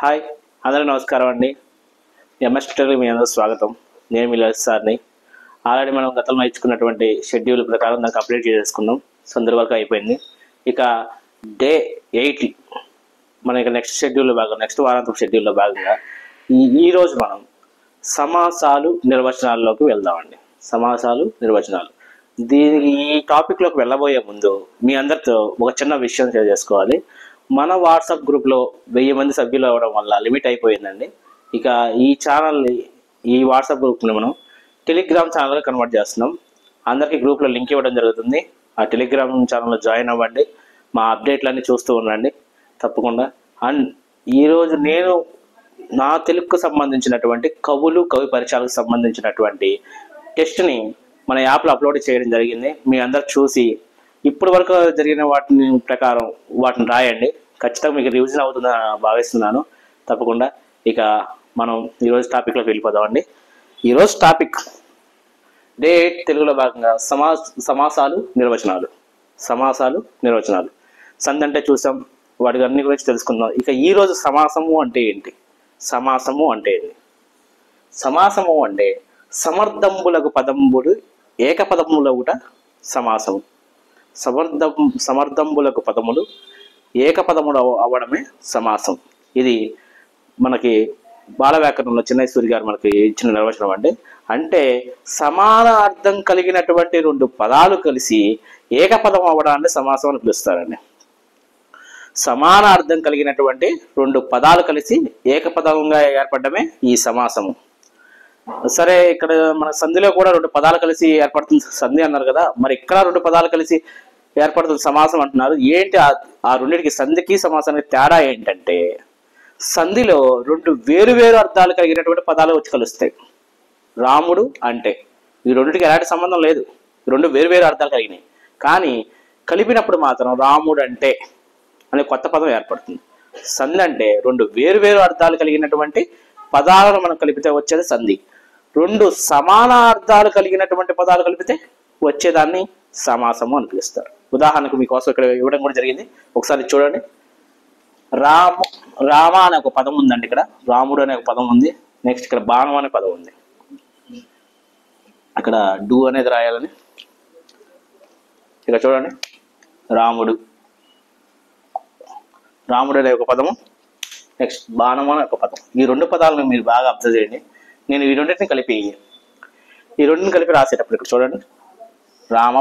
Hi అందరికీ నమస్కారం అండి. ఎంఎస్ ట్యూటర్కి మీ అందరూ స్వాగతం. నేను మీ లలిత్ సార్ని. ఆల్రెడీ మనం గతంలో ఇచ్చుకున్నటువంటి షెడ్యూల్ ప్రకారం దాన్ని కంప్లీట్ చేసుకున్నాం. సందర్భ వరకు అయిపోయింది. ఇక డే 8 మన ఇక నెక్స్ట్ వారాంతపు షెడ్యూల్లో భాగంగా ఈరోజు మనం సమాసాలు నిర్వచనాల్లోకి వెళ్దామండి. సమాసాలు నిర్వచనాలు. ఈ టాపిక్లోకి వెళ్ళబోయే ముందు మీ అందరితో ఒక చిన్న విషయం షేర్ చేసుకోవాలి. మన వాట్సాప్ గ్రూప్లో 1000 మంది సభ్యులు అవ్వడం వల్ల లిమిట్ అయిపోయిందండి. ఇక ఈ వాట్సాప్ గ్రూప్ని మనం టెలిగ్రామ్ ఛానల్గా కన్వర్ట్ చేస్తున్నాం. అందరికీ గ్రూప్లో లింక్ ఇవ్వడం జరుగుతుంది. ఆ టెలిగ్రామ్ ఛానల్లో జాయిన్ అవ్వండి. మా అప్డేట్లన్నీ చూస్తూ ఉండండి తప్పకుండా. అండ్ ఈరోజు నేను నా తెలుగుకు సంబంధించినటువంటి కవి పరిచయాలకు సంబంధించినటువంటి టెస్ట్ని మన యాప్లో అప్లోడ్ చేయడం జరిగింది. మీ అందరు చూసి ఇప్పటి వరకు జరిగిన వాటిని రాయండి. ఖచ్చితంగా మీకు రివిజన్ అవుతుందని భావిస్తున్నాను తప్పకుండా. ఇక మనం ఈరోజు టాపిక్లోకి వెళ్ళిపోదామండి. ఈరోజు టాపిక్ డే 8 తెలుగులో భాగంగా సమాసాలు నిర్వచనాలు. సంధి అంటే చూసాం, వాటి అన్ని గురించి తెలుసుకుందాం. ఇక ఈరోజు సమాసము అంటే ఏంటి? సమాసము అంటే సమర్థంబులకు పదంబులు ఏకపదముల కూడా సమాసము. సమర్థంబులకు పదములు ఏకపదములు అవ్వడమే సమాసం. ఇది మనకి బాల వ్యాకరణంలో చిన్నైశ్వరి గారు మనకి ఇచ్చిన నిర్వచనం అంటే సమాన అర్థం కలిగినటువంటి 2 పదాలు కలిసి ఏకపదం అవ్వడాన్ని సమాసం అని పిలుస్తారండి. సమాన అర్థం కలిగినటువంటి 2 పదాలు కలిసి ఏకపదంగా ఏర్పడమే ఈ సమాసము. సరే, ఇక్కడ మన సంధిలో కూడా 2 పదాలు కలిసి ఏర్పడుతుంది సంధి అన్నారు కదా, మరి ఇక్కడ 2 పదాలు కలిసి ఏర్పడుతుంది సమాసం అంటున్నారు. ఏంటి ఆ రెండింటికి సంధికి సమాసానికి తేడా ఏంటంటే, సంధిలో 2 వేరు అర్థాలు కలిగినటువంటి పదాలు వచ్చి కలుస్తాయి. రాముడు అంటే ఈ రెండింటికి ఎలాంటి సంబంధం లేదు, 2 వేరు అర్థాలు కలిగినాయి. కానీ కలిపినప్పుడు మాత్రం రాముడు అంటే అనే కొత్త పదం ఏర్పడుతుంది. సంధి అంటే 2 వేరు అర్థాలు కలిగినటువంటి పదాలను మనం కలిపితే వచ్చేది సంధి. 2 సమాన అర్థాలు కలిగినటువంటి పదాలు కలిపితే వచ్చేదాన్ని సమాసము అని పిలుస్తారు. ఉదాహరణకు మీకోసం ఇక్కడ ఇవ్వడం కూడా జరిగింది, ఒకసారి చూడండి. రామ అనే ఒక పదం ఉందండి. ఇక్కడ రాముడు అనే ఒక పదం ఉంది. నెక్స్ట్ ఇక్కడ బాణం అనే పదం ఉంది. అక్కడ డు అనేది రాయాలని ఇక్కడ చూడండి. రాముడు అనే ఒక పదము, నెక్స్ట్ బాణం అనే ఒక పదం. ఈ 2 పదాలను మీరు బాగా అబ్జర్వ్ చేయండి. నేను ఈ రెండింటిని కలిపి రాసేటప్పుడు ఇక్కడ చూడండి, రామ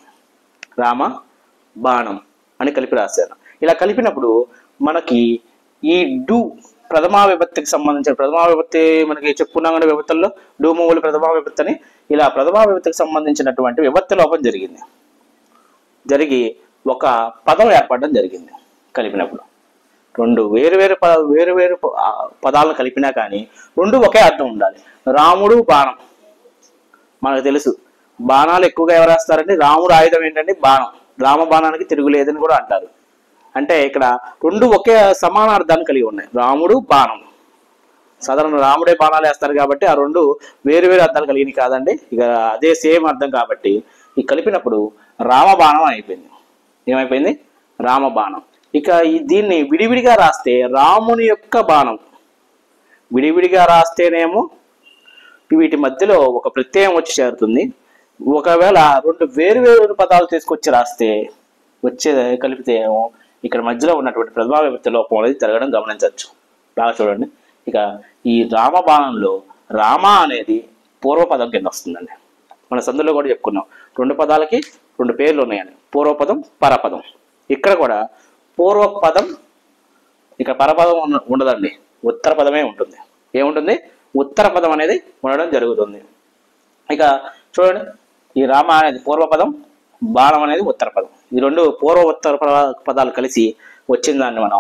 బాణం అని కలిపి రాశాను. ఇలా కలిపినప్పుడు మనకి ఈ డు ప్రథమా విభక్తికి సంబంధించిన మనకి చెప్పుకున్నాం కానీ విభక్తుల్లో డు మూల ప్రథమా విభక్తి అని, ఇలా ప్రథమా విభక్తికి సంబంధించినటువంటి విభక్తి లోపం జరిగి ఒక పదం ఏర్పడడం జరిగింది. కలిపినప్పుడు 2 వేరు పదాలను కలిపినా కానీ 2 ఒకే అర్థం ఉండాలి. రాముడు బాణం మనకు తెలుసు, బాణాలు ఎక్కువగా ఎవరు వేస్తారంటే రాముడు ఆయుధం ఏంటంటే బాణం. రామ బాణానికి తిరుగులేదని కూడా అంటారు. అంటే ఇక్కడ 2 ఒకే సమాన అర్థాన్ని కలిగి ఉన్నాయి. రాముడు బాణం, సాధారణ రాముడే బాణాలు వేస్తారు కాబట్టి ఆ 2 వేరు అర్థాలు కలిగినవి కాదండి. ఇక అదే సేమ్ అర్థం కాబట్టి ఈ కలిపినప్పుడు రామబాణం అయిపోయింది. ఏమైపోయింది? రామబాణం. ఇక దీన్ని విడివిడిగా రాస్తే రాముని యొక్క బాణం. విడివిడిగా రాస్తేనేమో వీటి మధ్యలో ఒక ప్రత్యయం వచ్చి చేరుతుంది. ఒకవేళ 2 వేరు పదాలు తీసుకొచ్చి రాస్తే కలిపితే ఏమో ఇక్కడ మధ్యలో ఉన్నటువంటి ప్రథమా విభక్తి లోపం అనేది జరగడం గమనించవచ్చు. బాగా చూడండి. ఇక ఈ రామబాణంలో రామ అనేది పూర్వపదం కింద వస్తుందండి. మన సందులో కూడా చెప్పుకున్నాం 2 పదాలకి 2 పేర్లు ఉన్నాయని, పూర్వపదం పరపదం. ఇక్కడ కూడా పూర్వపదం, ఇక పరపదం ఉండదండి, ఉత్తర పదమే ఉంటుంది. ఏముంటుంది? ఉత్తర పదం అనేది ఉండడం జరుగుతుంది. ఇక చూడండి, ఈ రామ అనేది పూర్వపదం, బాణం అనేది ఉత్తర పదం. ఈ 2 ఉత్తర పదాలు కలిసి వచ్చిన దాన్ని మనం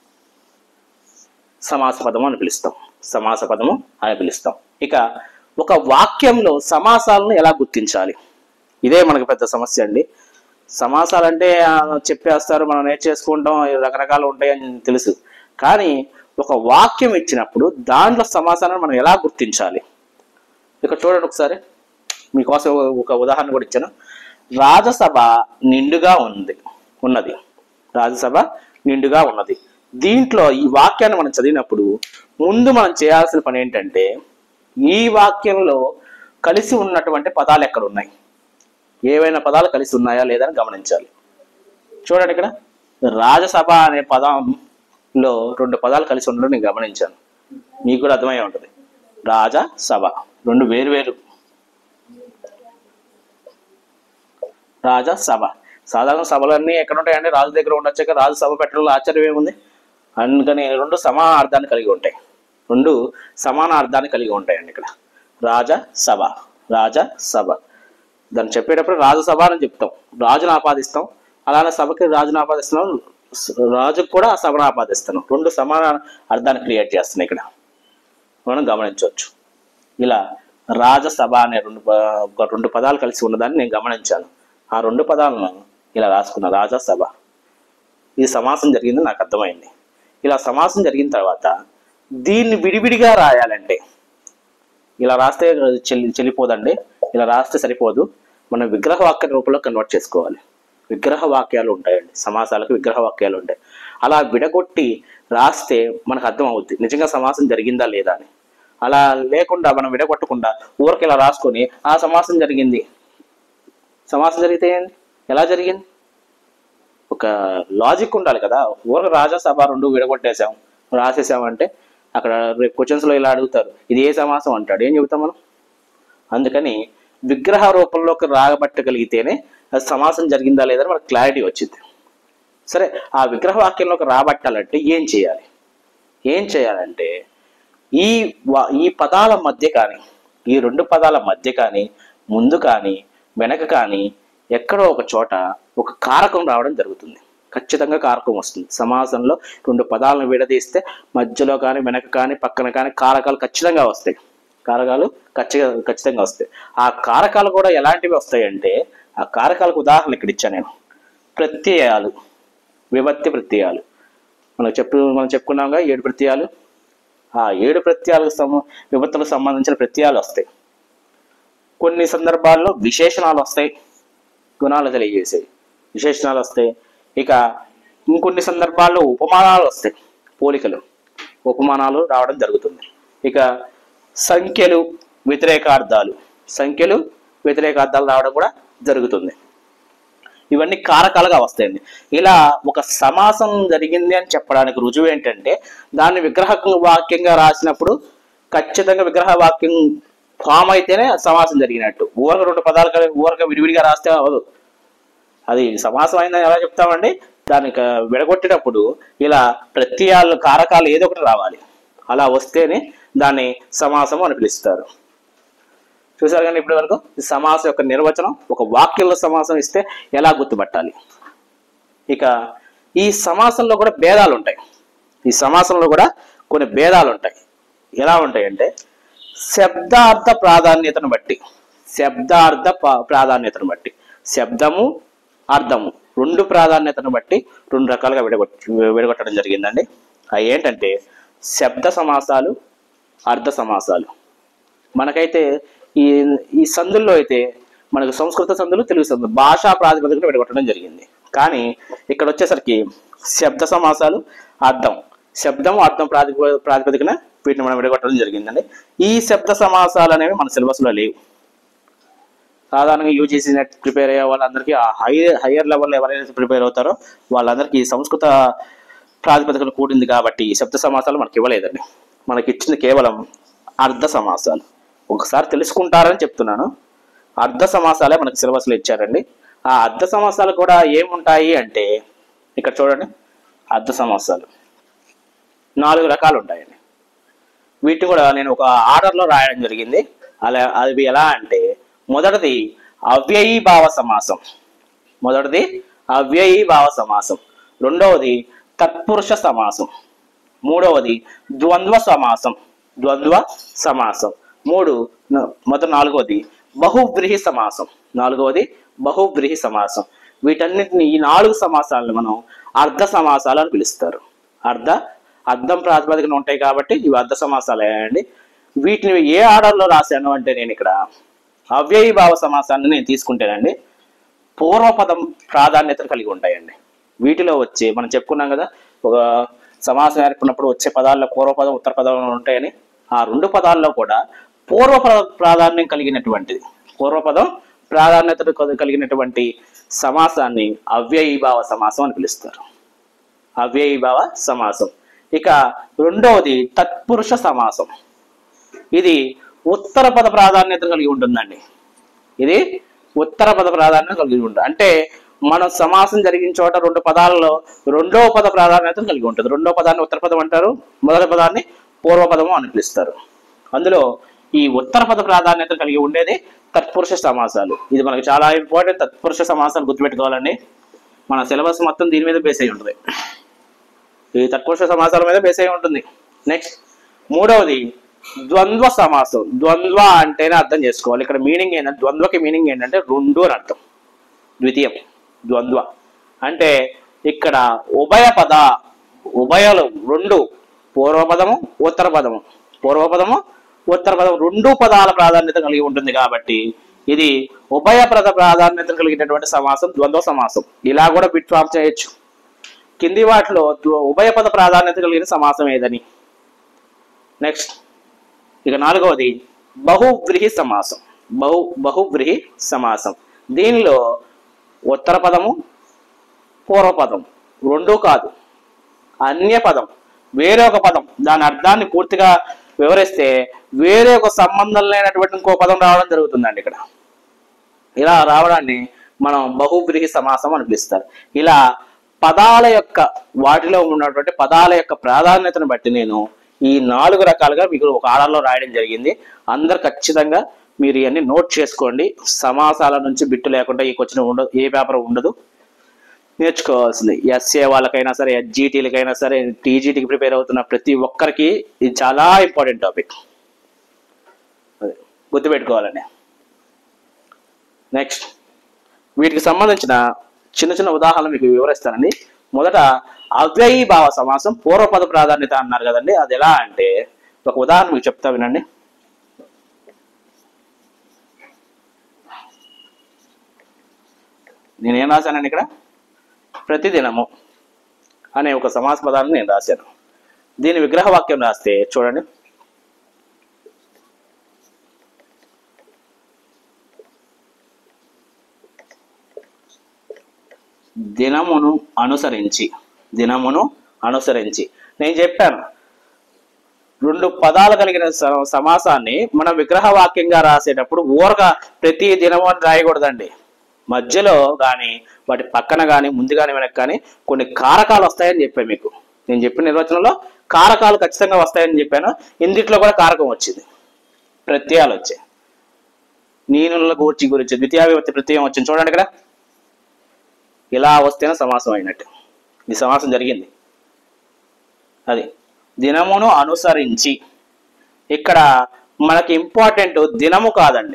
సమాస పదము అని పిలుస్తాం. ఇక ఒక వాక్యంలో సమాసాలను ఎలా గుర్తించాలి? ఇదే మనకు పెద్ద సమస్య అండి. సమాసాలంటే చెప్పేస్తారు, మనం నేర్చేసుకుంటాం, రకరకాలు ఉంటాయని తెలుసు. కానీ ఒక వాక్యం ఇచ్చినప్పుడు దాంట్లో సమాసాలను మనం ఎలా గుర్తించాలి? ఇక చూడండి ఒకసారి, మీకోసం ఒక ఉదాహరణ కూడా ఇచ్చాను. రాజసభ నిండుగా ఉన్నది. దీంట్లో ఈ వాక్యాన్ని మనం చదివినప్పుడు ముందు మనం చేయాల్సిన పని ఏంటంటే ఈ వాక్యంలో కలిసి ఉన్నటువంటి పదాలు ఎక్కడ ఉన్నాయి, ఏవైనా పదాలు కలిసి ఉన్నాయా లేదా అని గమనించాలి. చూడండి, ఇక్కడ రాజసభ అనే పదంలో 2 పదాలు కలిసి ఉండడం నేను గమనించాను. మీకు కూడా అర్థమై ఉంటుంది. రాజసభ 2 వేరు రాజసభ. సాధారణ సభలన్నీ ఎక్కడ ఉంటాయంటే రాజు దగ్గర ఉండొచ్చాక రాజు సభ పెట్టడంలో ఆశ్చర్యం ఏముంది. అందుకని 2 సమాన అర్థాన్ని కలిగి ఉంటాయి. 2 సమాన అర్థాన్ని కలిగి ఉంటాయండి. ఇక్కడ రాజసభ, రాజసభ దాన్ని చెప్పేటప్పుడు రాజసభ అని చెప్తాం, రాజును ఆపాదిస్తాం. అలానే సభకి రాజును ఆపాదిస్తున్నాం, రాజుకు కూడా ఆ సభను ఆపాదిస్తున్నాం. 2 సమాన అర్థాన్ని క్రియేట్ చేస్తున్నాయి ఇక్కడ మనం గమనించవచ్చు. ఇలా రాజసభ అనే 2 పదాలు కలిసి ఉన్నదాన్ని నేను గమనించాను. ఆ 2 పదాలను ఇలా రాసుకున్న రాజసభ. ఇది సమాసం జరిగింది నాకు అర్థమైంది. ఇలా సమాసం జరిగిన తర్వాత దీన్ని విడివిడిగా రాయాలంటే ఇలా రాస్తే చెల్లిపోదండి, ఇలా రాస్తే సరిపోదు. మనం విగ్రహ వాక్య రూపంలో కన్వర్ట్ చేసుకోవాలి. విగ్రహ వాక్యాలు ఉంటాయండి, సమాసాలకు విగ్రహ వాక్యాలు ఉంటాయి. అలా విడగొట్టి రాస్తే మనకు అర్థం అవుద్ది నిజంగా సమాసం జరిగిందా లేదా అని. అలా లేకుండా మనం విడగొట్టకుండా ఊరికి ఇలా రాసుకొని ఆ సమాసం జరిగింది, సమాసం జరిగితే ఎలా జరిగింది ఒక లాజిక్ ఉండాలి కదా. ఊరికి రాజసభ 2 విడగొట్టేసాం రాసేసామంటే అక్కడ రేపు క్వశ్చన్స్లో ఇలా అడుగుతారు, ఇది ఏ సమాసం అంటాడు, ఏం చెబుతాం మనం. అందుకని విగ్రహ రూపంలోకి రాబట్టగలిగితేనే అది సమాసం జరిగిందా లేదా మనకు క్లారిటీ వచ్చింది. సరే, ఆ విగ్రహ వాక్యంలోకి రాబట్టాలంటే ఏం చేయాలంటే ఈ పదాల మధ్య కానీ, ఈ 2 పదాల మధ్య కానీ, ముందు కానీ వెనక కానీ ఎక్కడో ఒక చోట ఒక కారకం రావడం జరుగుతుంది. ఖచ్చితంగా కారకం వస్తుంది. సమాసంలో 2 పదాలను విడదీస్తే మధ్యలో కానీ వెనక కానీ పక్కన కానీ కారకాలు ఖచ్చితంగా వస్తాయి. కారకాలు ఖచ్చితంగా వస్తాయి. ఆ కారకాలు కూడా ఎలాంటివి వస్తాయంటే, ఆ కారకాలకు ఉదాహరణ ఇక్కడ ఇచ్చాను నేను. ప్రత్యయాలు, విభక్తి ప్రత్యయాలు మనం చెప్పుకున్నాంగా 7 ప్రత్యయాలు. ఆ 7 ప్రత్యయాలకు విభక్తులకు సంబంధించిన ప్రత్యయాలు వస్తాయి. కొన్ని సందర్భాల్లో విశేషణాలు వస్తాయి, గుణాలు తెలియజేసేవి విశేషణాలు వస్తాయి. ఇక ఇంకొన్ని సందర్భాల్లో ఉపమానాలు వస్తాయి, పోలికలు, ఉపమానాలు రావడం జరుగుతుంది. ఇక సంఖ్యలు వ్యతిరేకార్థాలు రావడం కూడా జరుగుతుంది. ఇవన్నీ కారకాలుగా వస్తాయండి. ఇలా ఒక సమాసం జరిగింది అని చెప్పడానికి రుజువు ఏంటంటే, దాన్ని విగ్రహ వాక్యంగా రాసినప్పుడు ఖచ్చితంగా విగ్రహ వాక్యం ఫామ్ అయితేనే సమాసం జరిగినట్టు. ఊరక 2 పదాలు ఊరక విడివిడిగా రాస్తే అవ్వదు. అది సమాసం అయిందని ఎలా చెప్తామండి, దానికి విడగొట్టేటప్పుడు ఇలా ప్రత్యయాలు కారకాలు ఏదో ఒకటి రావాలి. అలా వస్తేనే దాన్ని సమాసము అని పిలుస్తారు. చూసారు కానీ ఇప్పటి వరకు ఈ సమాసం యొక్క నిర్వచనం, ఒక వాక్యంలో సమాసం ఇస్తే ఎలా గుర్తుపట్టాలి. ఇక ఈ సమాసంలో కూడా భేదాలు ఉంటాయి. ఈ సమాసంలో కూడా కొన్ని భేదాలు ఉంటాయి. ఎలా ఉంటాయంటే, శబ్దార్థ ప్రాధాన్యతను బట్టి శబ్దము అర్థము 2 ప్రాధాన్యతను బట్టి 2 రకాలుగా విడగొట్టడం జరిగిందండి. అవి ఏంటంటే శబ్ద సమాసాలు, అర్థ సమాసాలు. మనకైతే ఈ సందుల్లో అయితే మనకు సంస్కృత సందులు, తెలుగు సందులు భాషా ప్రాతిపదికన విడగొట్టడం జరిగింది. కానీ ఇక్కడ వచ్చేసరికి శబ్ద సమాసాలు, శబ్దం అర్థం ప్రాతిపదికన వీటిని మనం విడగొట్టడం జరిగిందండి. ఈ శబ్ద సమాసాలు అనేవి మన సిలబస్లో లేవు. సాధారణంగా యూజీసీ నెట్ ప్రిపేర్ అయ్యే వాళ్ళందరికీ, ఆ హైయర్ లెవెల్లో ఎవరైతే ప్రిపేర్ అవుతారో వాళ్ళందరికీ సంస్కృత ప్రాతిపదికన కూడింది కాబట్టి ఈ శబ్ద సమాసాలు మనకి ఇవ్వలేదండి. మనకి ఇచ్చింది కేవలం అర్ధ సమాసాలు. ఒకసారి తెలుసుకుంటారని చెప్తున్నాను. అర్ధ సమాసాలే మనకి సిలబస్లో ఇచ్చారండి. ఆ అర్ధ సమాసాలు కూడా ఏముంటాయి అంటే, ఇక్కడ చూడండి, అర్ధ సమాసాలు 4 రకాలు ఉంటాయండి. వీటిని కూడా నేను ఒక ఆర్డర్లో రాయడం జరిగింది. అవి ఎలా అంటే, మొదటిది అవ్యయీభావ సమాసం, రెండవది తత్పురుష సమాసం, మూడవది ద్వంద్వ సమాసం, నాలుగవది బహువ్రీహి సమాసం. వీటన్నిటిని, ఈ 4 సమాసాలను మనం అర్ధ సమాసాలు అని పిలుస్తారు. అర్థం ప్రాతిపదికన ఉంటాయి కాబట్టి ఇవి అర్ధ సమాసాలు అయ్యాయండి. వీటిని ఏ ఆర్డర్లో రాశాను అంటే, నేను ఇక్కడ అవ్యయీభావ సమాసాన్ని నేను తీసుకుంటేనండి పూర్వపదం ప్రాధాన్యతను కలిగి ఉంటాయండి. వీటిలో వచ్చి మనం చెప్పుకున్నాం కదా, ఒక సమాసం ఏర్పడినప్పుడు వచ్చే పదాల్లో పూర్వపదం ఉత్తర పదం ఉంటాయని, ఆ రెండు పదాల్లో కూడా పూర్వపద ప్రాధాన్యం కలిగినటువంటిది, పూర్వపదం ప్రాధాన్యత కలిగినటువంటి సమాసాన్ని అవ్యయీభావ సమాసం అని పిలుస్తారు. అవ్యయీభావ సమాసం. ఇక రెండవది తత్పురుష సమాసం. ఇది ఉత్తర పద ప్రాధాన్యత కలిగి ఉంటుందండి. ఇది ఉత్తర పద ప్రాధాన్యత కలిగి ఉంటుంది. అంటే మనం సమాసం జరిగిన చోట రెండు పదాలలో రెండవ పద ప్రాధాన్యత కలిగి ఉంటుంది. రెండవ పదాన్ని ఉత్తర పదం అంటారు, మొదటి పదాన్ని పూర్వపదము అని పిలుస్తారు. అందులో ఈ ఉత్తర పద ప్రాధాన్యత కలిగి ఉండేది తత్పురుష సమాసాలు. ఇది మనకు చాలా ఇంపార్టెంట్. తత్పురుష సమాసాలు గుర్తుపెట్టుకోవాలండి. మన సిలబస్ మొత్తం దీని మీద బేస్ అయి ఉంటుంది. ఈ తత్పురుష సమాసాల మీద బేస్ అయి ఉంటుంది. నెక్స్ట్ మూడవది ద్వంద్వ సమాసం. ద్వంద్వ అంటేనే అర్థం చేసుకోవాలి. ఇక్కడ మీనింగ్ ఏంటంటే, ద్వంద్వకి మీనింగ్ ఏంటంటే రెండు అని అర్థం. ద్వితీయం ద్వంద్వ అంటే ఇక్కడ ఉభయ పద, ఉభయలు రెండు, పూర్వపదము ఉత్తర పదము, పూర్వపదము ఉత్తర పదం రెండు పదాల ప్రాధాన్యత కలిగి ఉంటుంది కాబట్టి ఇది ఉభయ పద ప్రాధాన్యత కలిగినటువంటి సమాసం ద్వంద్వ సమాసం. ఇలా కూడా బిట్ ఫామ్ చేయొచ్చు. కింది వాటిలో ఉభయ పద ప్రాధాన్యత కలిగిన సమాసం ఏదని. నెక్స్ట్ ఇక నాలుగవది బహువ్రీహి సమాసం. బహువ్రీహి సమాసం. దీనిలో ఉత్తర పదము పూర్వపదం రెండు కాదు, అన్య పదం, వేరే ఒక పదం, దాని అర్థాన్ని పూర్తిగా వివరిస్తే వేరే ఒక సంబంధం లేనటువంటి ఇంకో పదం రావడం జరుగుతుందండి. ఇక్కడ ఇలా రావడాన్ని మనం బహువ్రీహి సమాసం అని పిలుస్తారు. ఇలా పదాల యొక్క వాటిలో ఉన్నటువంటి పదాల యొక్క ప్రాధాన్యతను బట్టి నేను ఈ 4 రకాలుగా మీకు ఒక ఆర్డర్లో రాయడం జరిగింది. అందరు ఖచ్చితంగా మీరు ఇవన్నీ నోట్ చేసుకోండి. సమాసాల నుంచి బిట్టు లేకుండా ఈ క్వశ్చన్ ఉండదు, ఏ పేపర్ ఉండదు. నేర్చుకోవాల్సింది ఎస్ఏ వాళ్ళకైనా సరే, ఎస్జిటీలకైనా సరే, టీజీటీకి ప్రిపేర్ అవుతున్న ప్రతి ఒక్కరికి ఇది చాలా ఇంపార్టెంట్ టాపిక్. అదే గుర్తుపెట్టుకోవాలని. నెక్స్ట్ వీటికి సంబంధించిన చిన్న చిన్న ఉదాహరణలు మీకు వివరిస్తానండి. మొదట అవ్యయీభావ సమాసం పూర్వపద ప్రాధాన్యత అన్నారు కదండి. అది ఎలా అంటే ఒక ఉదాహరణ మీకు చెప్తా వినండి. నేనేం రాశానండి ఇక్కడ, ప్రతిదినము అనే ఒక సమాస పదాన్ని నేను రాశాను. దీని విగ్రహ వాక్యం రాస్తే చూడండి. దినమును అనుసరించి, దినమును అనుసరించి. నేను చెప్పాను రెండు పదాలు కలిగిన సమాసాన్ని మనం విగ్రహ వాక్యంగా రాసేటప్పుడు ఊరగా ప్రతి దినము అని రాయకూడదండి. మధ్యలో కానీ వాటి పక్కన కానీ ముందు కానీ వెనక్కి కానీ కొన్ని కారకాలు వస్తాయని చెప్పాను మీకు. నేను చెప్పిన నిర్వచనంలో కారకాలు ఖచ్చితంగా వస్తాయని చెప్పాను. ఇందుట్లో కూడా కారకం వచ్చింది, ప్రత్యయాలు వచ్చాయి. నీనుల గూర్చి గురించి ద్వితీయ విభక్తి ప్రత్యయం వచ్చింది చూడండి. ఇక్కడ ఇలా వస్తేనే సమాసం అయినట్టు. ఈ సమాసం జరిగింది. అది దినమును అనుసరించి. ఇక్కడ మనకి ఇంపార్టెంట్ దినము కాదండి,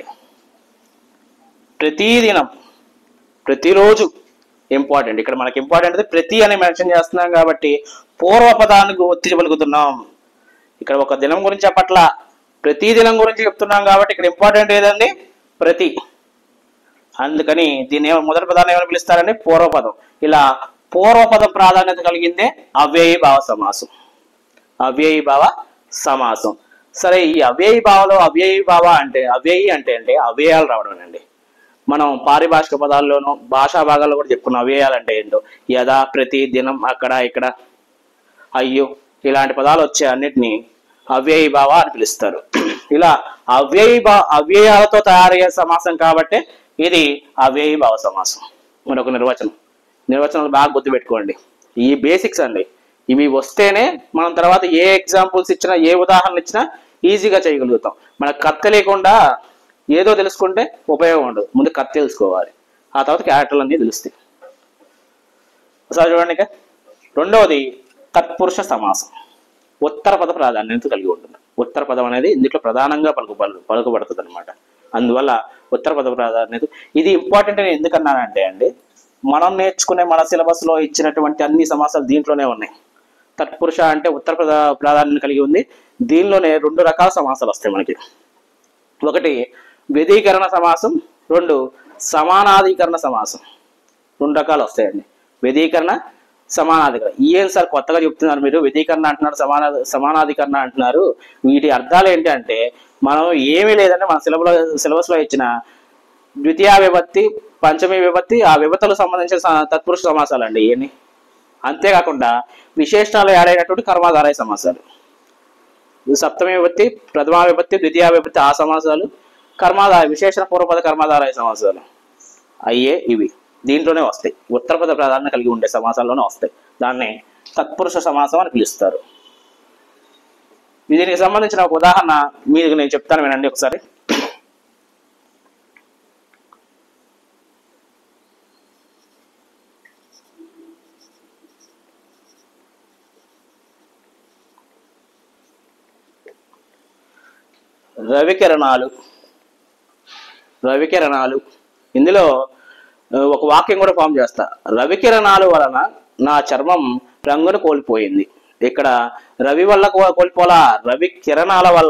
ప్రతిదినం, ప్రతిరోజు ఇంపార్టెంట్. ఇక్కడ మనకి ఇంపార్టెంట్ ప్రతి అని మెన్షన్ చేస్తున్నాం కాబట్టి పూర్వపదానికి ఒత్తి పలుకుతున్నాం. ఇక్కడ ఒక దినం గురించి చెప్పట్లా, ప్రతి దినం గురించి చెప్తున్నాం కాబట్టి ఇక్కడ ఇంపార్టెంట్ ఏదండి, ప్రతి. అందుకని దీన్ని మొదటి పదాన్ని ఏమైనా పిలుస్తారండి, పూర్వపదం. ఇలా పూర్వపద ప్రాధాన్యత కలిగిందే అవ్యయీభావ సమాసం. అవ్యయీభావ సమాసం. సరే, ఈ అవ్యయీభావలో అవ్యయీభావ అంటే అవ్యయి అంటే అవ్యయాలు రావడం అండి. మనం పారిభాషిక పదాల్లోనూ భాషా భాగాల్లో కూడా చెప్పుకున్నాం అవ్యయాలు అంటే ఏంటో. యథా, ప్రతి, దినం, అక్కడ, ఇక్కడ, అయ్యో ఇలాంటి పదాలు వచ్చే అన్నిటినీ అవ్యయీభావ అని పిలుస్తారు. ఇలా అవ్యయాలతో తయారయ్యే సమాసం కాబట్టి ఇది అవ్యయీభావ సమాసం. మరొక నిర్వచనాలు బాగా గుర్తుపెట్టుకోండి. ఈ బేసిక్స్ అండి, ఇవి వస్తేనే మనం తర్వాత ఏ ఎగ్జాంపుల్స్ ఇచ్చినా, ఏ ఉదాహరణలు ఇచ్చినా ఈజీగా చేయగలుగుతాం. మనకు కథ తెలియకుండా ఏదో తెలుసుకుంటే ఉపయోగం ఉండదు. ముందు కథ తెలుసుకోవాలి, ఆ తర్వాత క్యారెక్టర్లు అన్నీ తెలుస్తాయి. ఒకసారి చూడండి. ఇక రెండవది తత్పురుష సమాసం. ఉత్తర పద ప్రాధాన్యత కలిగి ఉంటుంది. ఉత్తర పదం అనేది ఇందులో ప్రధానంగా పలుకబడుతుంది అనమాట. అందువల్ల ఉత్తర పద ప్రాధాన్యత ఇది ఇంపార్టెంట్ అని ఎందుకన్నానంటే అండి, మనం నేర్చుకునే మన సిలబస్లో ఇచ్చినటువంటి అన్ని సమాసాలు దీంట్లోనే ఉన్నాయి. తత్పురుష అంటే ఉత్తర పద ప్రాధాన్యత కలిగి ఉంది. దీనిలోనే 2 రకాల సమాసాలు వస్తాయి మనకి. ఒకటి వ్యధీకరణ సమాసం, 2 సమానాధికరణ సమాసం. 2 రకాలు వస్తాయండి. వ్యధీకరణ, సమానాధికరణ. ఏం సార్ కొత్తగా చెప్తున్నారు మీరు, వ్యధీకరణ అంటున్నారు, సమానాధికరణ అంటున్నారు, వీటి అర్థాలు ఏంటి అంటే మనం ఏమీ లేదంటే మన సిలబస్లో ఇచ్చిన ద్వితీయ విభక్తి, పంచమీ విభక్తి, ఆ విభక్తులకు సంబంధించిన తత్పురుష సమాసాలు అండి ఇవన్నీ. అంతేకాకుండా విశేషణాలు యాడ్ అయినటువంటి కర్మాధారయ సమాసాలు, సప్తమి విభక్తి, ప్రథమా విభక్తి, ద్వితీయ విభక్తి ఆ సమాసాలు, విశేషణ పూర్వపద కర్మాధారయ సమాసాలు అయ్యే ఇవి దీంట్లోనే వస్తాయి. ఉత్తరపద ప్రాధాన్యత కలిగి ఉండే సమాసాల్లోనే వస్తాయి. దాన్ని తత్పురుష సమాసం అని పిలుస్తారు. దీనికి సంబంధించిన ఒక ఉదాహరణ మీకు నేను చెప్తాను, వినండి ఒకసారి. రవికిరణాలు ఇందులో ఒక వాక్యం కూడా ఫామ్ చేస్తా. రవికిరణాలు వలన నా చర్మం రంగును కోల్పోయింది. ఇక్కడ రవి వల్ల కోల్పోలా, రవి కిరణాల వల్ల.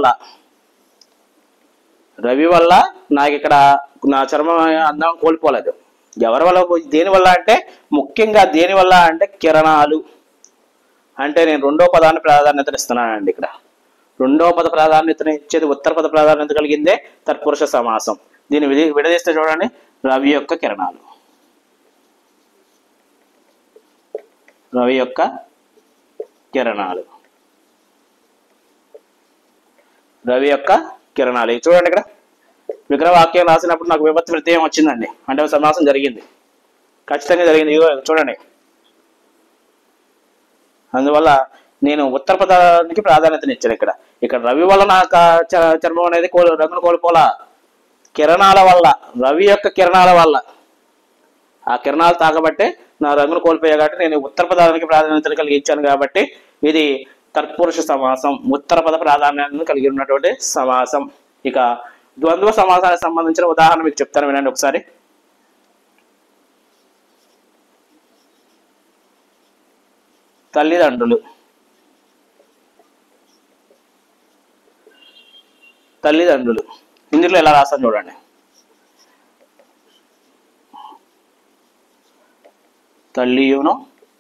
రవి వల్ల నాకు ఇక్కడ నా చర్మం అందం కోల్పోలేదు. ఎవరి వల్ల, దేని వల్ల అంటే ముఖ్యంగా దేని వల్ల అంటే కిరణాలు. అంటే నేను రెండో పదాన్ని ప్రాధాన్యత ఇస్తున్నానండి. ఇక్కడ రెండో పద ప్రాధాన్యతను ఇచ్చేది ఉత్తర పద ప్రాధాన్యత కలిగిందే తత్పురుష సమాసం. దీన్ని విడదీస్తే చూడండి, రవి యొక్క కిరణాలు, రవి యొక్క కిరణాలు, రవి యొక్క కిరణాలు. చూడండి ఇక్కడ విగ్రహవాక్యం రాసినప్పుడు నాకు విభక్తి ప్రత్యయం వచ్చిందండి, అంటే సమాసం జరిగింది, ఖచ్చితంగా జరిగింది. చూడండి, అందువల్ల నేను ఉత్తర పదానికి ప్రాధాన్యతని ఇచ్చాను. ఇక్కడ రవి వల్ల నాకు చర్మం అనేది రంగును కోల్పోలా, కిరణాల వల్ల, రవి యొక్క కిరణాల వల్ల, ఆ కిరణాలు తాగబట్టే నా రంగును కోల్పోయా కాబట్టి నేను ఉత్తర పదానికి ప్రాధాన్యతను కలిగి ఇచ్చాను. కాబట్టి ఇది తత్పురుష సమాసం, ఉత్తర పద ప్రాధాన్యతను కలిగి ఉన్నటువంటి సమాసం. ఇక ద్వంద్వ సమాసానికి సంబంధించిన ఉదాహరణ మీకు చెప్తాను, వినండి ఒకసారి. తల్లిదండ్రులు. ఇందులో ఎలా రాస్తాను చూడండి. తల్లియును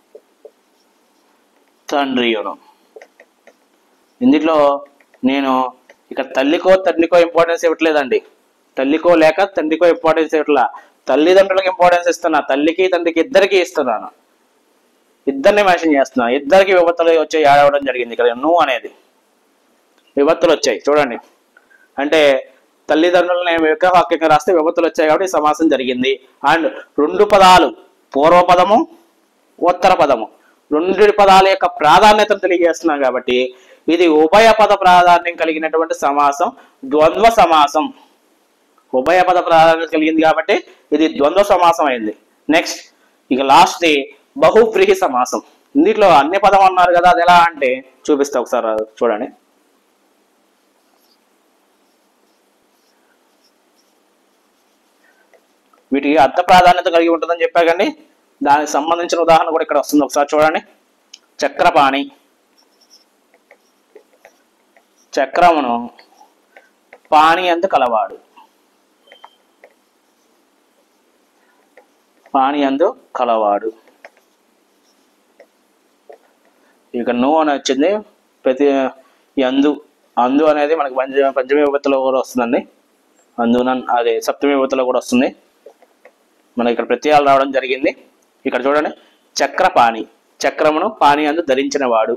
తండ్రియును. ఇందులో నేను ఇక్కడ తల్లికో తండ్రికో ఇంపార్టెన్స్ ఇవ్వట్లేదండి. తల్లికో లేక తండ్రికో ఇంపార్టెన్స్ ఇవ్వట్లా, తల్లిదండ్రులకు ఇంపార్టెన్స్ ఇస్తున్నా. తల్లికి తండ్రికి ఇద్దరికి ఇస్తున్నాను, ఇద్దరిని మెన్షన్ చేస్తున్నాను. ఇద్దరికి విభక్తులు వచ్చాయి, యాడ్ అవ్వడం జరిగింది. ఇక్కడ నువ్వు అనేది విభక్తులు వచ్చాయి చూడండి. అంటే తల్లిదండ్రులను విగ్రహవాక్యంగా రాస్తే విభక్తులు వచ్చాయి కాబట్టి సమాసం జరిగింది. అండ్ రెండు పదాలు, పూర్వపదము ఉత్తర పదము, రెండు పదాల యొక్క ప్రాధాన్యతను తెలియజేస్తున్నాం కాబట్టి ఇది ఉభయ పద ప్రాధాన్యం కలిగినటువంటి సమాసం, ద్వంద్వ సమాసం. ఉభయ పద ప్రాధాన్యత కలిగింది కాబట్టి ఇది ద్వంద్వ సమాసం అయింది. నెక్స్ట్ ఇక లాస్ట్ బహువ్రీహి సమాసం. ఇందులో అన్య పదం అన్నారు కదా, అది ఎలా అంటే చూపిస్తా ఒకసారి చూడండి. వీటికి అర్థ ప్రాధాన్యత కలిగి ఉంటుందని చెప్పా కానీ దానికి సంబంధించిన ఉదాహరణ కూడా ఇక్కడ వస్తుంది, ఒకసారి చూడండి. చక్రపాణి, చక్రమును పాణి అందు కలవాడు, పాణి అందు కలవాడు. ఇక నువ్వు అని వచ్చింది, ప్రతి అందు, అందు అనేది మనకి పంచమి విభక్తిలో కూడా వస్తుందండి. అందున అదే సప్తమి విభక్తిలో కూడా వస్తుంది. మనకి ఇక్కడ ప్రత్యయాలు రావడం జరిగింది. ఇక్కడ చూడండి, చక్రపాణి, చక్రమును పాణి అందు ధరించిన వాడు,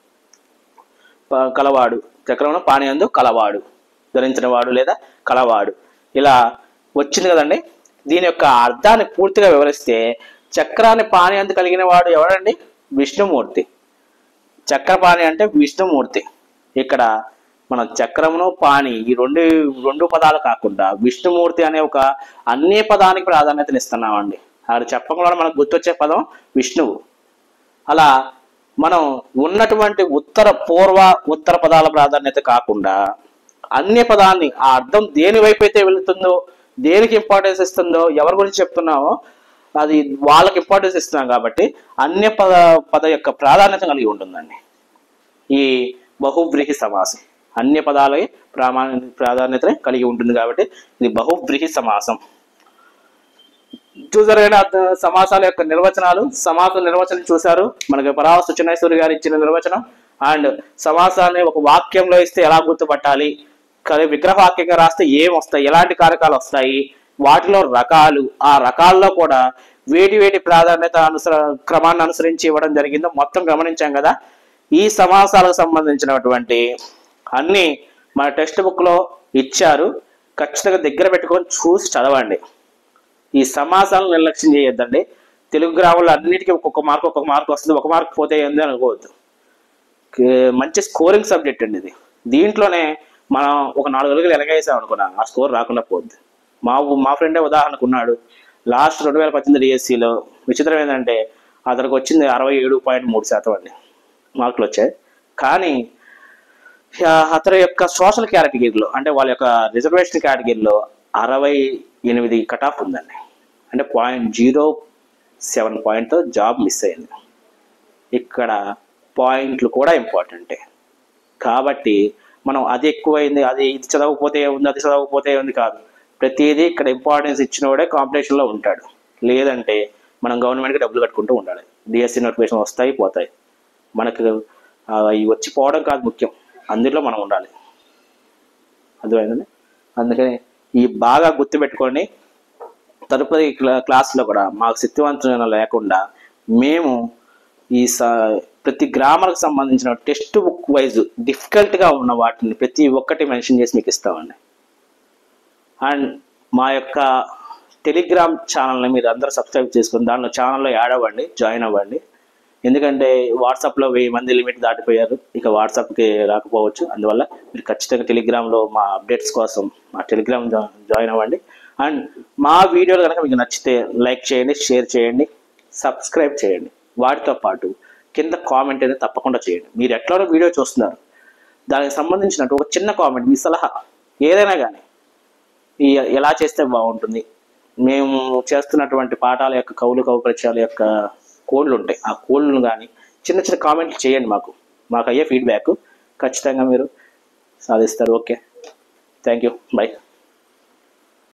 కలవాడు, చక్రమును పాణి అందు కలవాడు, ధరించిన వాడు లేదా కలవాడు, ఇలా వచ్చింది కదండి. దీని యొక్క అర్థాన్ని పూర్తిగా వివరిస్తే చక్రాన్ని పాణి అందు కలిగిన వాడు ఎవరండి? విష్ణుమూర్తి. చక్రపాణి అంటే విష్ణుమూర్తి. ఇక్కడ మనం చక్రమును పాణి ఈ రెండు పదాలు కాకుండా విష్ణుమూర్తి అనే ఒక అన్య పదానికి ప్రాధాన్యతను ఇస్తున్నామండి. అక్కడ చెప్పకుండా మనకు గుర్తొచ్చే పదం విష్ణువు. అలా మనం ఉన్నటువంటి ఉత్తర పదాల ప్రాధాన్యత కాకుండా అన్య పదాన్ని, ఆ అర్థం దేని వైపు అయితే వెళుతుందో, దేనికి ఇంపార్టెన్స్ ఇస్తుందో, ఎవరి గురించి చెప్తున్నామో అది వాళ్ళకి ఇంపార్టెన్స్ ఇస్తున్నాం కాబట్టి అన్య పద యొక్క ప్రాధాన్యత కలిగి ఉంటుందండి ఈ బహువ్రీహి సమాసం. అన్య పదాలకి ప్రాధాన్యత కలిగి ఉంటుంది కాబట్టి ఇది బహువ్రీహి సమాసం. చూసారు కానీ సమాసాల యొక్క నిర్వచనాలు, సమాస నిర్వచనం చూశారు. మనకి పరావస్తు చిన్నేశ్వరి గారు ఇచ్చిన నిర్వచనం. అండ్ సమాసాన్ని ఒక వాక్యంలో ఇస్తే ఎలా గుర్తుపట్టాలి, విగ్రహవాక్యంగా రాస్తే ఏం వస్తాయి, ఎలాంటి కారకాలు వస్తాయి, వాటిలో రకాలు, ఆ రకాల్లో కూడా వేటి ప్రాధాన్యత క్రమాన్ని అనుసరించి ఇవ్వడం జరిగిందో మొత్తం గమనించాం కదా. ఈ సమాసాలకు సంబంధించినటువంటి అన్ని మన టెక్స్ట్ బుక్ లో ఇచ్చారు. ఖచ్చితంగా దగ్గర పెట్టుకొని చూసి చదవండి. ఈ సమాసాలను నిర్లక్ష్యం చేయొద్దండి. తెలుగు గ్రామంలో అన్నిటికీ ఒక్కొక్క మార్క్ వస్తుంది. ఒక మార్క్ పోతే ఏంది అనుకోవద్దు. మంచి స్కోరింగ్ సబ్జెక్ట్ అండి ఇది. దీంట్లోనే మనం ఒక 4 అడుగులు ఎలగేసాం అనుకున్నా ఆ స్కోర్ రాకుండా పోద్ది. మా ఫ్రెండే ఉదాహరణకు ఉన్నాడు. లాస్ట్ 2018 డిఎస్సిలో విచిత్రం ఏంటంటే అతనికి వచ్చింది 67.3% అండి మార్కులు వచ్చాయి. కానీ అతని యొక్క సోషల్ కేటగిరీలో అంటే వాళ్ళ యొక్క రిజర్వేషన్ కేటగిరీలో 68 కట్ ఆఫ్ ఉందండి. అంటే 0.07 పాయింట్తో జాబ్ మిస్ అయింది. ఇక్కడ పాయింట్లు కూడా ఇంపార్టెంటే. కాబట్టి మనం అది ఎక్కువైంది, ఇది చదవకపోతే ఉంది, అది చదవకపోతే ఉంది కాదు. ప్రతిదీ ఇక్కడ ఇంపార్టెన్స్ ఇచ్చినోడే కాంపిటీషన్లో ఉంటాడు. లేదంటే మనం గవర్నమెంట్కి డబ్బులు కట్టుకుంటూ ఉండాలి. డిఎస్సి నోటిఫికేషన్ వస్తాయి పోతాయి. మనకు ఇవి వచ్చి పోవడం కాదు ముఖ్యం, అందులో మనం ఉండాలి. అర్థమైందండి. అందుకని ఈ బాగా గుర్తుపెట్టుకొని తదుపరి క్లాస్లో కూడా మాకు శక్తివంతమైన లేకుండా మేము ఈ ప్రతి గ్రామర్కి సంబంధించిన టెక్స్ట్ బుక్ వైజ్ డిఫికల్ట్గా ఉన్న వాటిని ప్రతి ఒక్కటి మెన్షన్ చేసి మీకు ఇస్తామండి. అండ్ మా యొక్క టెలిగ్రామ్ ఛానల్ని మీరు అందరూ సబ్స్క్రైబ్ చేసుకుని దానిలో ఛానల్లో యాడ్ అవ్వండి, జాయిన్ అవ్వండి. ఎందుకంటే వాట్సాప్లో 1000 మంది లిమిట్ దాటిపోయారు, ఇక వాట్సాప్కి రాకపోవచ్చు. అందువల్ల మీరు ఖచ్చితంగా టెలిగ్రామ్లో మా అప్డేట్స్ కోసం మా టెలిగ్రామ్ జాయిన్ అవ్వండి. అండ్ మా వీడియోలు కనుక మీకు నచ్చితే లైక్ చేయండి, షేర్ చేయండి, సబ్స్క్రైబ్ చేయండి. వాటితో పాటు కింద కామెంట్ అనేది తప్పకుండా చేయండి. మీరు ఎట్లానో వీడియో చూస్తున్నారు, దానికి సంబంధించినట్టు ఒక చిన్న కామెంట్, మీ సలహా ఏదైనా కానీ ఎలా చేస్తే బాగుంటుంది. మేము చేస్తున్నటువంటి పాఠాల యొక్క కౌలు పరిచయాల యొక్క కోడ్లు ఉంటాయి, ఆ కోడ్లను కానీ చిన్న కామెంట్లు చేయండి. మాకు అయ్యే ఫీడ్బ్యాక్ ఖచ్చితంగా మీరు సాధిస్తారు. Okay, thank you, by.